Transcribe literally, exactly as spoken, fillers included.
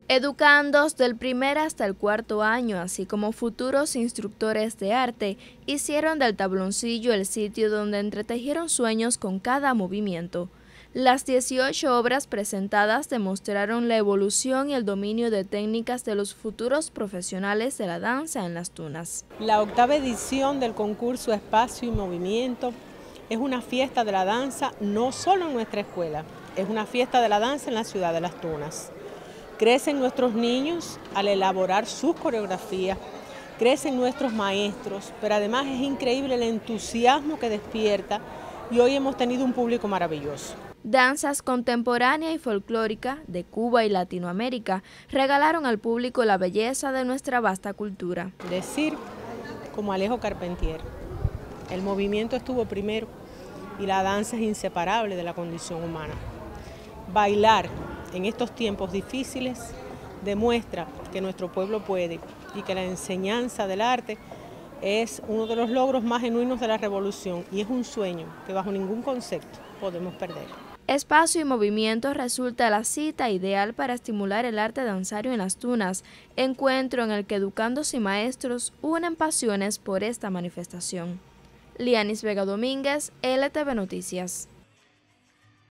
Educandos del primer hasta el cuarto año, así como futuros instructores de arte, hicieron del tabloncillo el sitio donde entretejieron sueños con cada movimiento. Las dieciocho obras presentadas demostraron la evolución y el dominio de técnicas de los futuros profesionales de la danza en Las Tunas. La octava edición del concurso Espacio y Movimiento es una fiesta de la danza no solo en nuestra escuela, es una fiesta de la danza en la ciudad de Las Tunas. Crecen nuestros niños al elaborar sus coreografías, crecen nuestros maestros, pero además es increíble el entusiasmo que despierta y hoy hemos tenido un público maravilloso. Danzas contemporánea y folclórica de Cuba y Latinoamérica regalaron al público la belleza de nuestra vasta cultura. Decir, como Alejo Carpentier, el movimiento estuvo primero y la danza es inseparable de la condición humana. Bailar en estos tiempos difíciles demuestra que nuestro pueblo puede y que la enseñanza del arte es uno de los logros más genuinos de la revolución y es un sueño que bajo ningún concepto podemos perder. Espacio y Movimiento resulta la cita ideal para estimular el arte danzario en Las Tunas, encuentro en el que educandos y maestros unen pasiones por esta manifestación. Lianis Vega Domínguez, L T V Noticias.